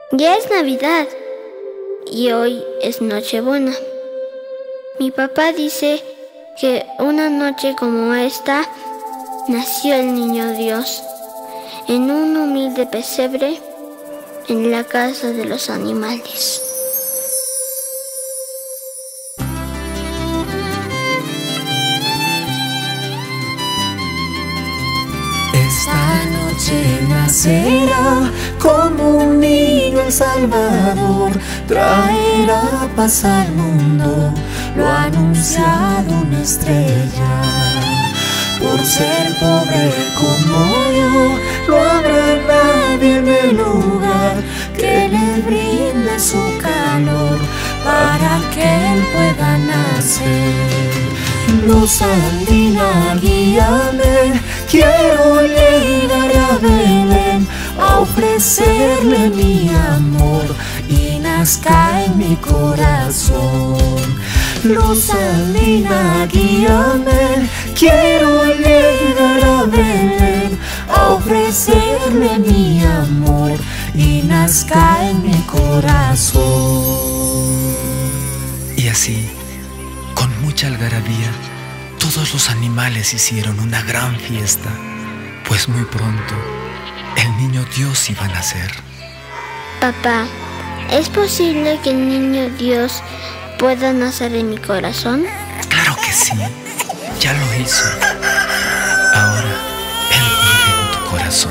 Ya es Navidad y hoy es Nochebuena. Mi papá dice que una noche como esta nació el niño Dios en un humilde pesebre en la casa de los animales. Esta noche nacerá como un niño el Salvador, traerá paz al mundo, lo ha anunciado una estrella. Por ser pobre como yo, no habrá nadie en el lugar que le brinde su calor para que él pueda nacer. Luz andina, guíame, quiero llegar a Belén a ofrecerle mi amor y nazca en mi corazón. Luz andina, guíame, quiero llegar a Belén a ofrecerle mi amor y nazca en mi corazón. Y así, con mucha algarabía, todos los animales hicieron una gran fiesta, pues muy pronto el niño Dios iba a nacer. Papá, ¿es posible que el niño Dios pueda nacer en mi corazón? Claro que sí, ya lo hizo. Ahora Él vive en tu corazón.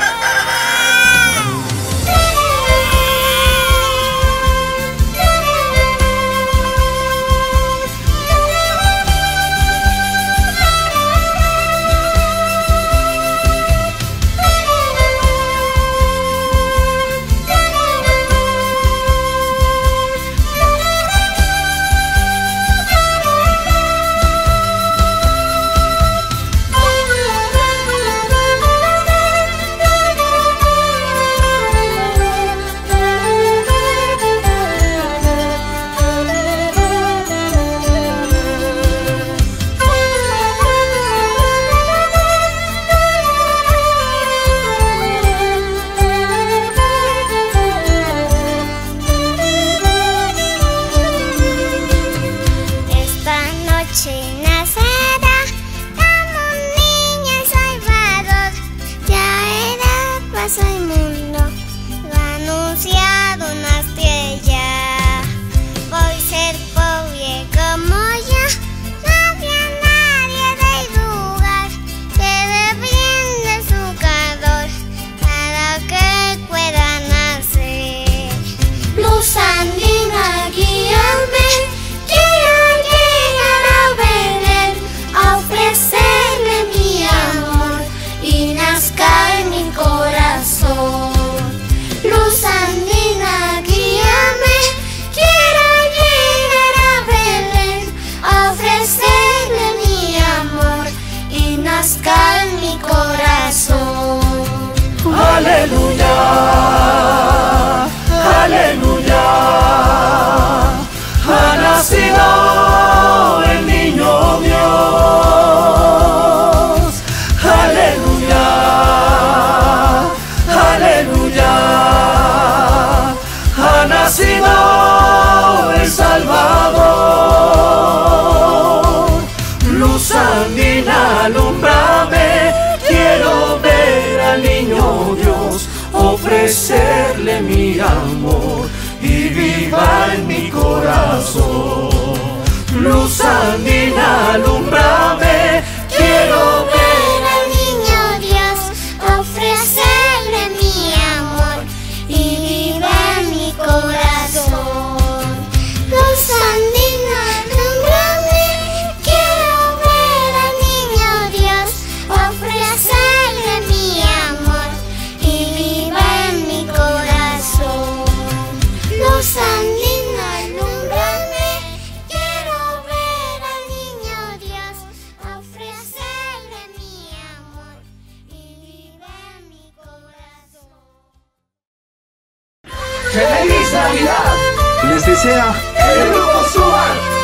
Nacerá como un niño el Salvador, traerá paz al mundo, lo ha anunciado una estrella. Por ser pobre como yo, no había nadie del lugar que le brinde su calor para que pueda nacer. Luz andina, guíame, ofrecerle mi amor y nazca en mi corazón. Luz andina, guíame, quiero llegar a Belén a ofrecerle mi amor y nazca en mi corazón. Aleluya, aleluya, ha nacido el niño Dios. Aleluya, aleluya, ha nacido el Salvador. Luz andina, alumbrame, quiero ver al niño Dios, ofrecerle mi amor y viva en mi corazón. Luz andina, alumbrame, quiero ver al niño Dios, ofrecerle mi amor y viva en mi corazón. Luz andina, alumbrame, quiero ver al niño Dios, ofrecerle mi amor y viva en mi corazón. Luz andina, alumbrame, quiero ver al niño Dios, ofrecerle mi amor y viva en mi corazón. ¡Feliz Navidad! Les desea el Grupo Suar.